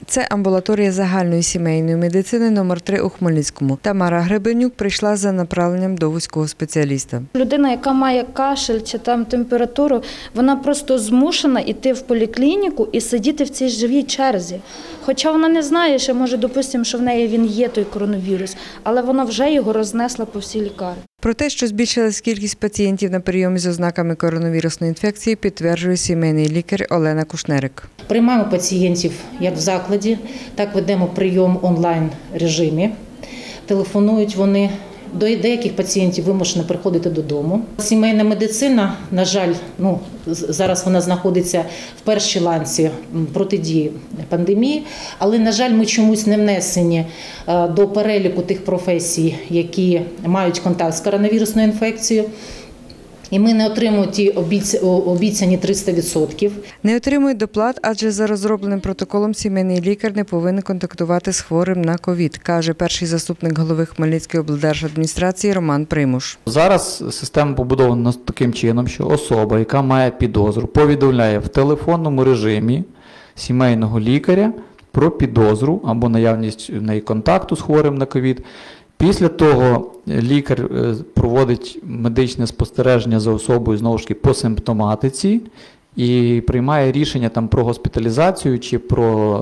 Це амбулаторія загальної сімейної медицини номер 3 у Хмельницькому. Тамара Гребенюк прийшла за направленням до вузького спеціаліста. Людина, яка має кашель чи там температуру, вона просто змушена йти в поліклініку і сидіти в цій живій черзі. Хоча вона не знає, що може, допустимо, що в неї він є той коронавірус, але вона вже його рознесла по всій лікарні. Про те, що збільшилась кількість пацієнтів на прийомі з ознаками коронавірусної інфекції, підтверджує сімейний лікар Олена Кушнерик. Приймаємо пацієнтів як в закладі, так ведемо прийом онлайн-режимі. Телефонують вони. До деяких пацієнтів вимушено приходити додому. Сімейна медицина, на жаль, зараз вона знаходиться в першій ланці протидії пандемії, але, на жаль, ми чомусь не внесені до переліку тих професій, які мають контакт з коронавірусною інфекцією. І ми не отримуємо ті обіцяні 300%. Не отримують доплат, адже за розробленим протоколом сімейний лікар не повинен контактувати з хворим на ковід, каже перший заступник голови Хмельницької облдержадміністрації Роман Примуш. Зараз система побудована таким чином, що особа, яка має підозру, повідомляє в телефонному режимі сімейного лікаря про підозру або наявність в неї контакту з хворим на ковід. Після того лікар проводить медичне спостереження за особою, знову ж таки, по симптоматиці і приймає рішення про госпіталізацію чи про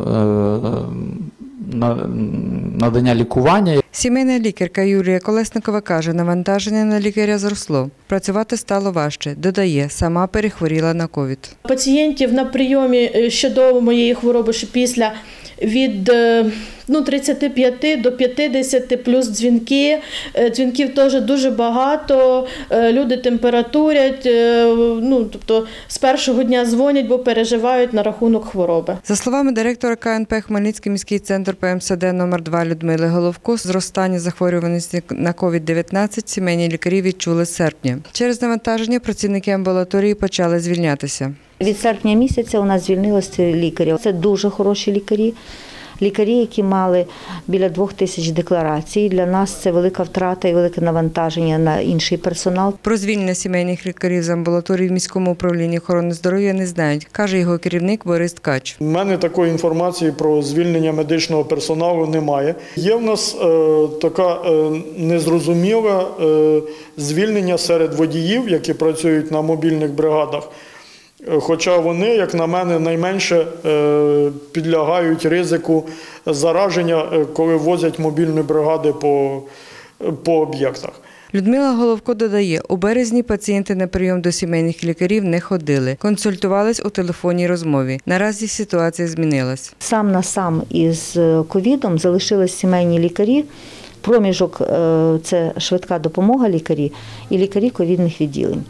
надання лікування. Сімейна лікарка Юлія Колесникова каже, навантаження на лікаря зросло. Працювати стало важче. Додає, сама перехворіла на ковід. Пацієнтів на прийомі щодо моєї хвороби, що після від 35 до 50 плюс дзвінки. Дзвінків теж дуже багато, люди температурять, тобто з першого дня дзвонять, бо переживають на рахунок хвороби. За словами директора КНП Хмельницький міський центр ПМСД номер 2 Людмили Головко, зростання захворюваності на ковід-19 сімейні лікарі відчули з серпня. Через навантаження працівники амбулаторії почали звільнятися. Від серпня місяця у нас звільнилося лікарів. Це дуже хороші лікарі. Лікарі, які мали біля 2000 декларацій. Для нас це велика втрата і велике навантаження на інший персонал. Про звільнення сімейних лікарів з амбулаторії в міському управлінні охорони здоров'я не знають, каже його керівник Борис Ткач. У мене такої інформації про звільнення медичного персоналу немає. Є в нас така незрозуміла звільнення серед водіїв, які працюють на мобільних бригадах. Хоча вони, як на мене, найменше підлягають ризику зараження, коли возять мобільні бригади по об'єктах. Людмила Головко додає, у березні пацієнти на прийом до сімейних лікарів не ходили, консультувались у телефонній розмові. Наразі ситуація змінилась. Сам на сам із ковідом залишились сімейні лікарі. Проміжок – це швидка допомога лікарі і лікарі ковідних відділень.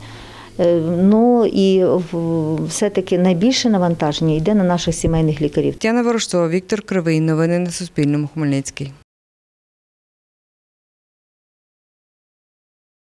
І все-таки найбільше навантаження йде на наших сімейних лікарів. Тетяна Ворожцова, Віктор Кривий. Новини на Суспільному. Хмельницький.